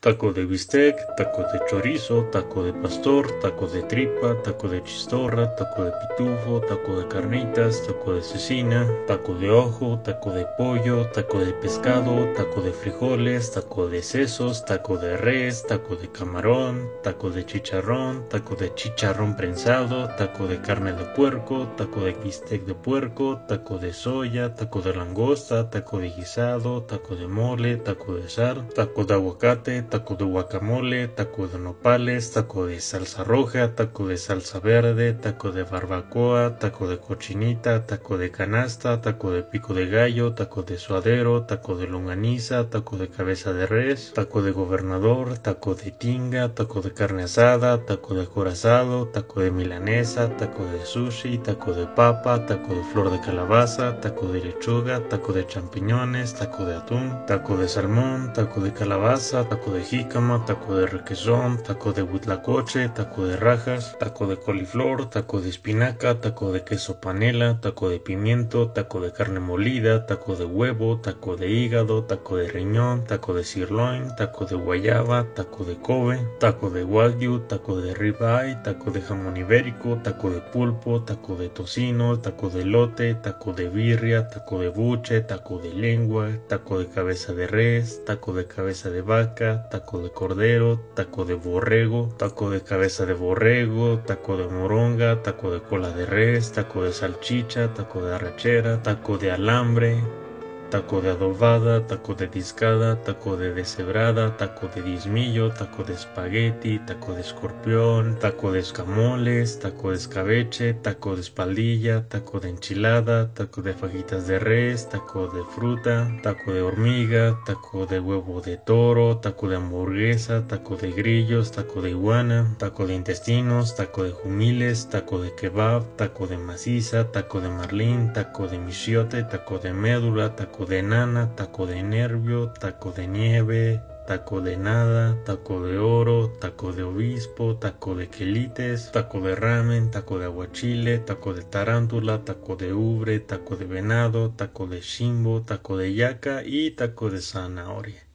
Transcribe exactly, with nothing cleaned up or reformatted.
taco de bistec, taco de chorizo, taco de pastor, taco de tripa, taco de chistorra, taco de pitufo, taco de carnitas, taco de cecina, taco de ojo, taco de pollo, taco de pescado, taco de frijoles, taco de sesos, taco de res, taco de camarón, taco de chicharrón, taco de chicharrón prensado, taco de carne de puerco, taco de bistec de puerco, taco de soya, taco de langosta, taco de guisado, taco de mole, taco de sal, taco de aguacate, taco de guacamole, taco de nopales, taco de salsa roja, taco de salsa verde, taco de barbacoa, taco de cochinita, taco de canasta, taco de pico de gallo, taco de suadero, taco de longaniza, taco de cabeza de res, taco de gobernador, taco de tinga, taco de carne asada, taco de acorazado, taco de milanesa, taco de sushi, taco de papa, taco de flor de calabaza, taco de lechuga, taco de champiñones, taco de atún, taco de salmón, taco de calabaza, taco de jícama, taco de requesón, taco de huitlacoche, taco de rajas, taco de coliflor, taco de espinaca, taco de queso panela, taco de pimiento, taco de carne molida, taco de huevo, taco de hígado, taco de riñón, taco de sirloin, taco de guayaba, taco de Kobe, taco de wagyu, taco de ribeye, taco de jamón ibérico, taco de pulpo, taco de tocino, taco de elote, taco de birria, taco de buche, taco de lengua, taco de cabeza de res, taco de cabeza de vaca, taco de cordero, taco de borrego, taco de cabeza de borrego, taco de moronga, taco de cola de res, taco de salchicha, taco de arrachera, taco de alambre, taco de adobada, taco de discada, taco de deshebrada, taco de diezmillo, taco de espagueti, taco de escorpión, taco de escamoles, taco de escabeche, taco de espaldilla, taco de enchilada, taco de fajitas de res, taco de fruta, taco de hormiga, taco de huevo de toro, taco de hamburguesa, taco de grillos, taco de iguana, taco de intestinos, taco de jumiles, taco de kebab, taco de maciza, taco de marlín, taco de michiote, taco de médula, taco de nana, taco de nervio, taco de nieve, taco de nada, taco de oro, taco de obispo, taco de quelites, taco de ramen, taco de aguachile, taco de tarántula, taco de ubre, taco de venado, taco de chimbo, taco de yaca y taco de zanahoria.